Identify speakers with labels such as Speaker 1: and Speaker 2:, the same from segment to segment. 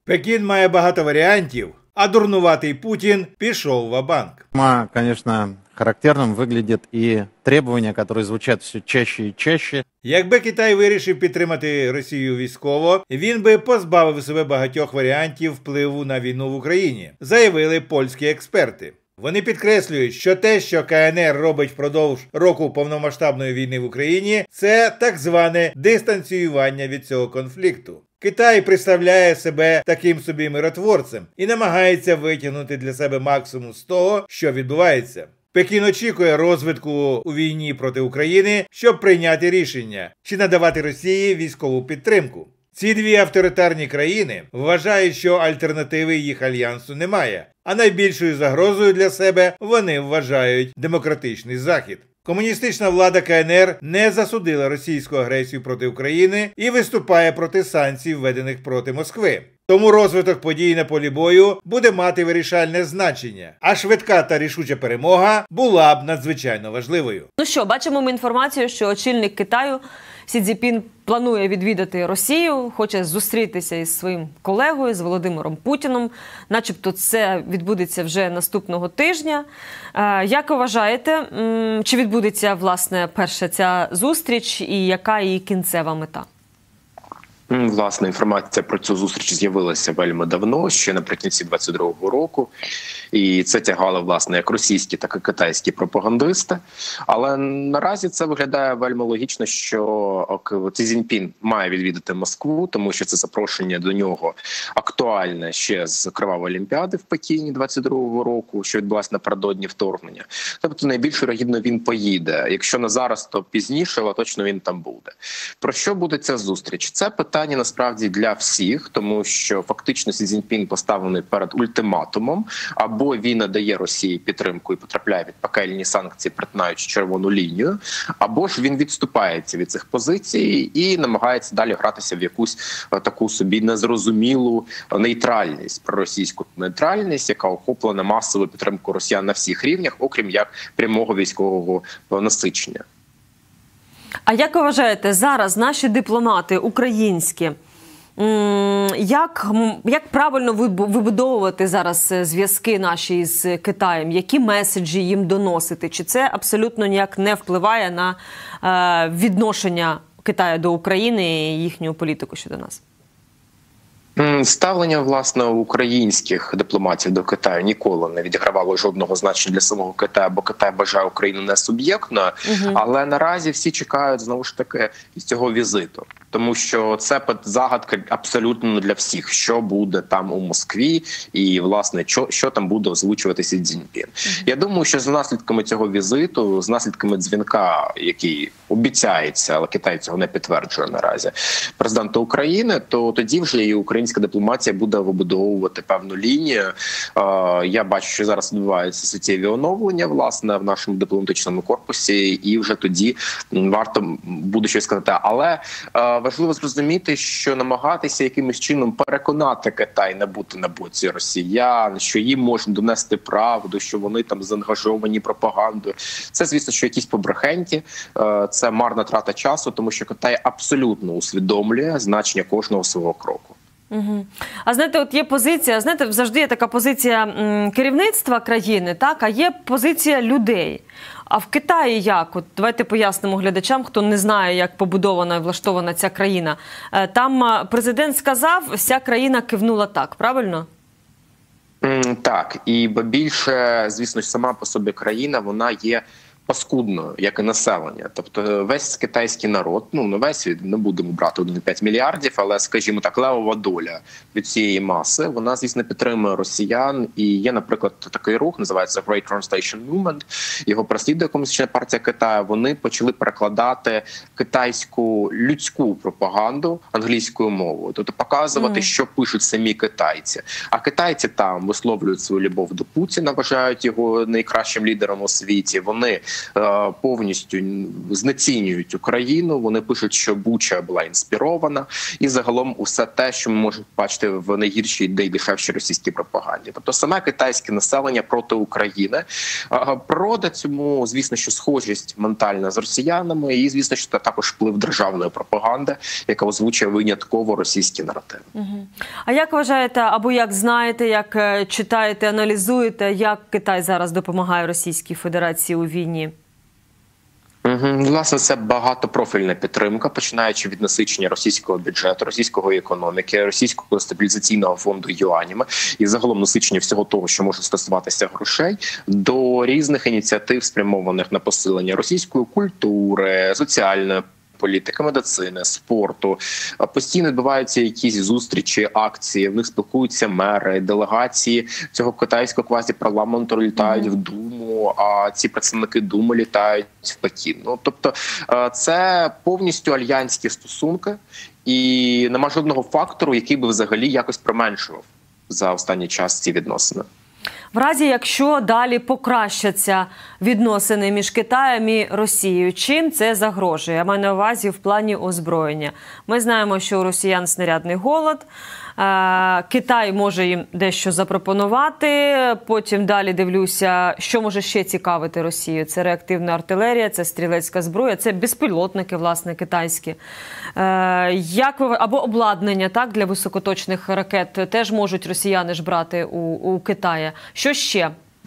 Speaker 1: Пекін має багато варіантів, а дурнуватий Путін пішов ва-банк.
Speaker 2: Конечно, характерным выглядит и требования, которые звучат все чаще и чаще.
Speaker 1: Якби Китай вирішив підтримати Росію військово, він би позбавив себе багатьох варіантів впливу на війну в Україні, заявили польські експерти. Вони підкреслюють, що те, що КНР робить впродовж року повномасштабної війни в Україні, це так зване дистанціювання від цього конфлікту. Китай представляє себе таким собі миротворцем і намагається витягнути для себе максимум з того, що відбувається. Пекін очікує розвитку у війні проти України, щоб прийняти рішення, чи надавати Росії військову підтримку. Ці дві авторитарні країни вважають, що альтернативи їх альянсу немає, а найбільшою загрозою для себе вони вважають демократичний Захід. Комуністична влада КНР не засудила російську агресію проти України і виступає проти санкцій, введених проти Москви. Тому розвиток подій на полі бою буде мати вирішальне значення, а швидка та рішуча перемога була б надзвичайно важливою.
Speaker 3: Ну що, бачимо ми інформацію, що очільник Китаю Сі Цзіньпін планує відвідати Росію, хоче зустрітися із своїм колегою, з Володимиром Путіним. Начебто це відбудеться вже наступного тижня. Як ви вважаєте, чи відбудеться, власне, перша ця зустріч і яка її кінцева мета?
Speaker 4: Власне, інформація про цю зустріч з'явилася вельми давно, ще наприкінці 22-го року. І це тягали, власне, як російські, так і китайські пропагандисти. Але наразі це виглядає вельми логічно, що Сі Цзіньпін має відвідати Москву, тому що це запрошення до нього актуальне ще з Кривавої Олімпіади в Пекіні 22-го року, що відбулася напередодні вторгнення. Тобто найбільш вірогідно він поїде. Якщо не зараз, то пізніше, але точно він там буде. Про що буде ця зустріч? Це питання насправді для всіх, тому що фактично Сі Цзіньпін поставлений перед ультиматумом, або він надає Росії підтримку і потрапляє під пекельні санкції, перетинаючи червону лінію, або ж він відступається від цих позицій і намагається далі гратися в якусь таку собі незрозумілу нейтральність, проросійську нейтральність, яка охоплена масовою підтримкою росіян на всіх рівнях, окрім як прямого військового насичення.
Speaker 3: А як ви вважаєте, зараз наші дипломати українські, як правильно вибудовувати зараз зв'язки наші з Китаєм? Які меседжі їм доносити? Чи це абсолютно ніяк не впливає на відношення Китаю до України і їхню політику щодо нас?
Speaker 4: Ставлення, власне, українських дипломатів до Китаю ніколи не відігравало жодного значення для самого Китаю, бо Китай бажає Україну не суб'єктною, але наразі всі чекають, знову ж таки, із цього візиту. Тому що це загадка абсолютно для всіх, що буде там у Москві і, власне, що там буде озвучувати Сі Цзіньпін. Я думаю, що за наслідками цього візиту, з наслідками дзвінка, який обіцяється, але Китай цього не підтверджує наразі, президента України, то тоді вже і українська дипломатія буде вибудовувати певну лінію. Я бачу, що зараз відбуваються суттєві оновлення, власне, в нашому дипломатичному корпусі, і вже тоді варто буде щось сказати. Але важливо зрозуміти, що намагатися якимось чином переконати Китай не бути на боці росіян, що їм можна донести правду, що вони там заангажовані пропагандою. Це, звісно, що якісь побрехеньки, це марна трата часу, тому що Китай абсолютно усвідомлює значення кожного свого кроку.
Speaker 3: А знаєте, от є позиція, знаєте, завжди є така позиція керівництва країни, так, а є позиція людей. А в Китаї як? От давайте пояснимо глядачам, хто не знає, як побудована і влаштована ця країна. Там президент сказав, вся країна кивнула так, правильно?
Speaker 4: Так, і більше, звісно, сама по собі країна, вона є паскудною, як і населення. Тобто весь китайський народ, не весь, не будемо брати 1,5 мільярдів, але, скажімо так, левова доля від цієї маси, вона, звісно, підтримує росіян. І є, наприклад, такий рух, називається Great Translation Movement, його прослідує Комуністична партія Китаю. Вони почали перекладати китайську людську пропаганду англійською мовою. Тобто показувати, що пишуть самі китайці. А китайці там висловлюють свою любов до Путіна, вважають його найкращим лідером у світі. Вони повністю знецінюють Україну. Вони пишуть, що Буча була інспірована, і загалом усе те, що ми можемо бачити в найгіршій ідеї дешевшій російській пропаганді. Тобто саме китайське населення проти України. Природа цьому, звісно, що схожість ментальна з росіянами, і, звісно, що це також вплив державної пропаганди, яка озвучує винятково російські наративи.
Speaker 3: А як вважаєте, або як знаєте, як читаєте, аналізуєте, як Китай зараз допомагає Російській Федерації у війні?
Speaker 4: Власне, це багатопрофільна підтримка, починаючи від насичення російського бюджету, російської економіки, російського стабілізаційного фонду юанями і загалом насичення всього того, що може стосуватися грошей, до різних ініціатив, спрямованих на посилення російської культури, соціальної політики, медицини, спорту. Постійно відбуваються якісь зустрічі, акції, в них спілкуються мери, делегації цього китайського квазіпарламенту літають в Думу, а ці представники Думи літають в Пекін. Ну, тобто це повністю альянські стосунки, і нема жодного фактору, який би взагалі якось применшував за останній час ці відносини.
Speaker 3: В разі, якщо далі покращаться відносини між Китаєм і Росією, чим це загрожує? Я маю на увазі в плані озброєння. Ми знаємо, що у росіян снарядний голод, Китай може їм дещо запропонувати, потім далі дивлюся, що може ще цікавити Росію. Це реактивна артилерія, це стрілецька зброя, це безпілотники, власне, китайські. Або обладнання, так, для високоточних ракет теж можуть росіяни ж брати у Китаї. Що ще?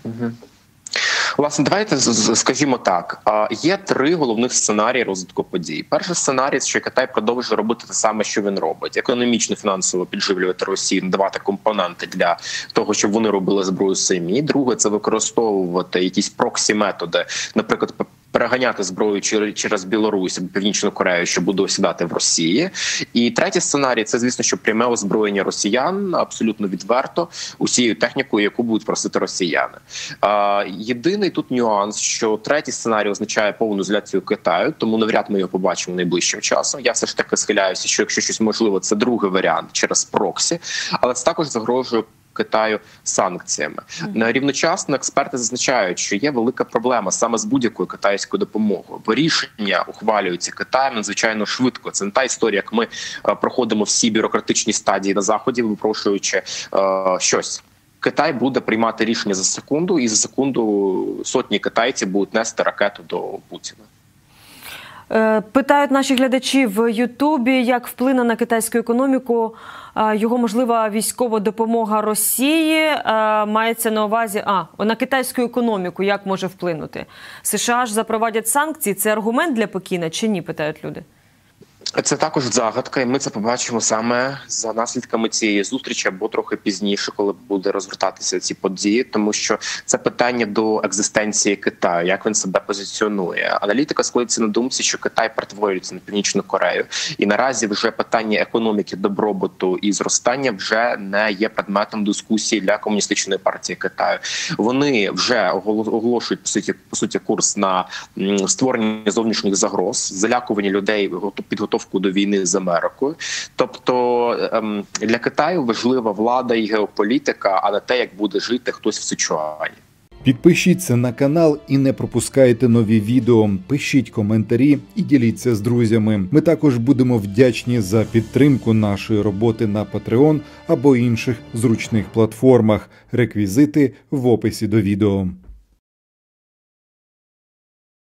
Speaker 4: Власне, давайте скажімо так, є три головних сценарії розвитку подій. Перший сценарій – що Китай продовжує робити те саме, що він робить. Економічно, фінансово підживлювати Росію, надавати компоненти для того, щоб вони робили зброю самі. Друге – це використовувати якісь проксі-методи, наприклад, переганяти зброю через Білорусь або Північну Корею, що буде осідати в Росії. І третій сценарій – це, звісно, що пряме озброєння росіян, абсолютно відверто, усією технікою, яку будуть просити росіяни. Єдиний тут нюанс, що третій сценарій означає повну ізоляцію Китаю, тому навряд ми його побачимо найближчим часом. Я все ж таки схиляюся, що якщо щось можливо, це другий варіант через проксі, але це також загрожує Китаю санкціями. Рівночасно експерти зазначають, що є велика проблема саме з будь-якою китайською допомогою, бо рішення ухвалюються Китаєм надзвичайно швидко. Це не та історія, як ми проходимо всі бюрократичні стадії на Заході, випрошуючи щось. Китай буде приймати рішення за секунду, і за секунду сотні китайців будуть нести ракету до Путіна.
Speaker 3: Питають наші глядачі в Ютубі, як вплине на китайську економіку його можлива військова допомога Росії, мається на увазі, на китайську економіку, як може вплинути? США ж запровадять санкції, це аргумент для Пекіна чи ні, питають люди?
Speaker 4: Це також загадка, і ми це побачимо саме за наслідками цієї зустрічі або трохи пізніше, коли буде розгортатися ці події, тому що це питання до екзистенції Китаю, як він себе позиціонує. Аналітика сходиться на думці, що Китай перетворюється на Північну Корею, і наразі вже питання економіки, добробуту і зростання вже не є предметом дискусії для Комуністичної партії Китаю. Вони вже оголошують, по суті, курс на створення зовнішніх загроз, залякування людей, підготовку до війни з Америкою. Тобто для Китаю важлива влада і геополітика, а не те, як буде жити хтось в Сичуані.
Speaker 5: Підпишіться на канал і не пропускайте нові відео. Пишіть коментарі і діліться з друзями. Ми також будемо вдячні за підтримку нашої роботи на Patreon або інших зручних платформах. Реквізити в описі до відео.